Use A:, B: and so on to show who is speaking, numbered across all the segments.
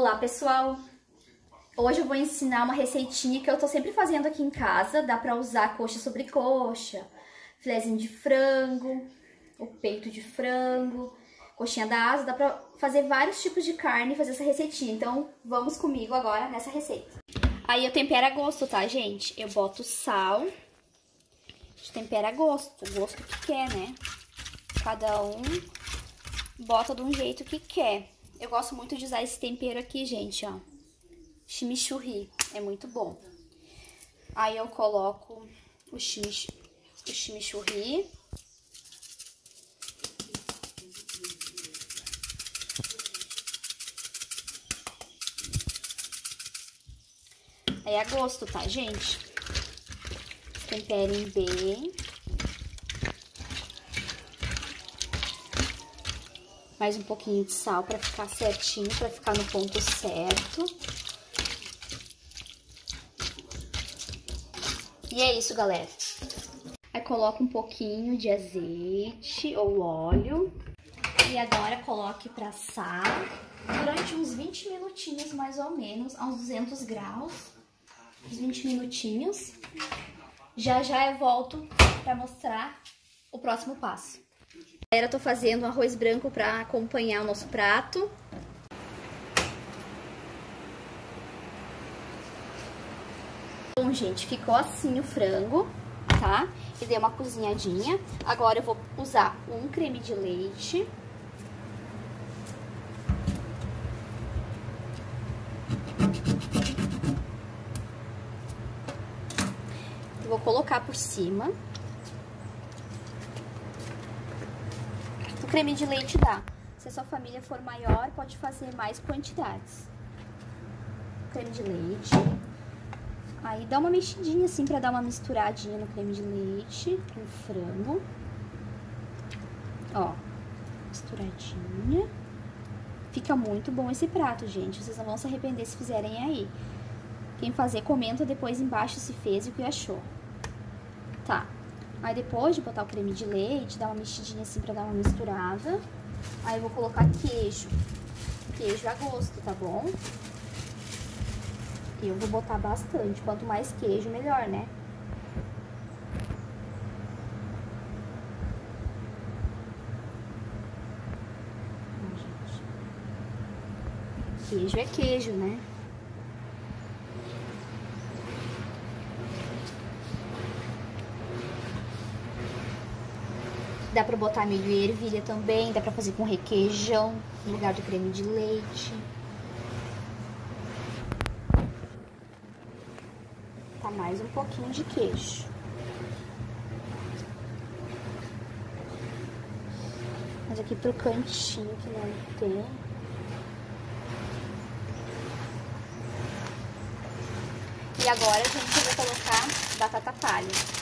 A: Olá pessoal, hoje eu vou ensinar uma receitinha que eu tô sempre fazendo aqui em casa. Dá pra usar coxa sobre coxa, filézinho de frango, o peito de frango, coxinha da asa. Dá pra fazer vários tipos de carne e fazer essa receitinha. Então vamos comigo agora nessa receita. Aí eu tempero a gosto, tá gente? Eu boto sal, tempera a gosto, o gosto que quer, né? Cada um bota de um jeito que quer. Eu gosto muito de usar esse tempero aqui, gente, ó. Chimichurri, é muito bom. Aí eu coloco o chimichurri. Aí a gosto, tá, gente? Temperem bem. Mais um pouquinho de sal pra ficar certinho, pra ficar no ponto certo. E é isso, galera. Aí coloco um pouquinho de azeite ou óleo. E agora coloque pra assar durante uns 20 minutinhos, mais ou menos, a uns 200 graus. Uns 20 minutinhos. Já eu volto pra mostrar o próximo passo. Galera, eu tô fazendo um arroz branco pra acompanhar o nosso prato. Bom, gente, ficou assim o frango, tá? E dei uma cozinhadinha. Agora eu vou usar um creme de leite. Eu vou colocar por cima. O creme de leite dá. Se a sua família for maior, pode fazer mais quantidades. Creme de leite. Aí dá uma mexidinha assim pra dar uma misturadinha no creme de leite com o frango. Ó, misturadinha. Fica muito bom esse prato, gente. Vocês não vão se arrepender se fizerem aí. Quem fazer, comenta depois embaixo se fez e o que achou. Tá. Aí depois de botar o creme de leite, dar uma mexidinha assim pra dar uma misturada. Aí eu vou colocar queijo. Queijo a gosto, tá bom? Eu vou botar bastante. Quanto mais queijo, melhor, né? Queijo é queijo, né? Dá pra botar milho e ervilha também, dá pra fazer com requeijão no lugar do creme de leite. Tá mais um pouquinho de queijo. Mas aqui pro cantinho que não tem. E agora, gente, eu vou colocar batata palha.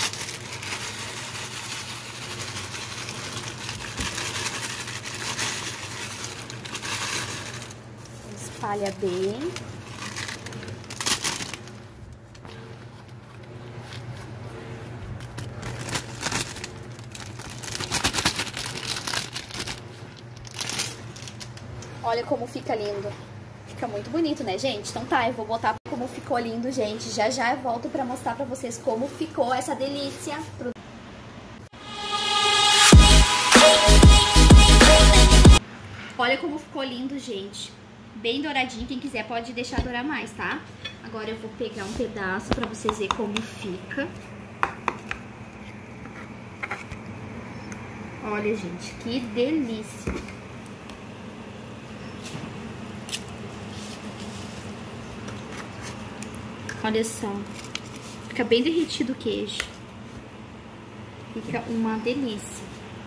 A: Espalha bem. Olha como fica lindo. Fica muito bonito, né, gente? Então tá, eu vou botar como ficou lindo, gente. Já eu volto pra mostrar pra vocês como ficou essa delícia. Olha como ficou lindo, gente. Bem douradinho, quem quiser pode deixar dourar mais, tá? Agora eu vou pegar um pedaço pra vocês verem como fica. Olha, gente, que delícia. Olha só. Fica bem derretido o queijo. Fica uma delícia.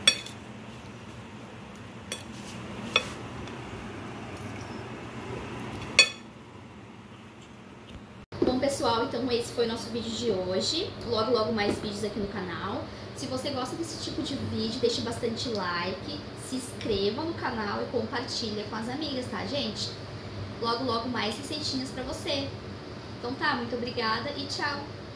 A: Bom, pessoal, então esse foi o nosso vídeo de hoje. Logo mais vídeos aqui no canal. Se você gosta desse tipo de vídeo, deixe bastante like, se inscreva no canal e compartilha com as amigas, tá, gente? Logo mais receitinhas pra você. Então tá, muito obrigada e tchau!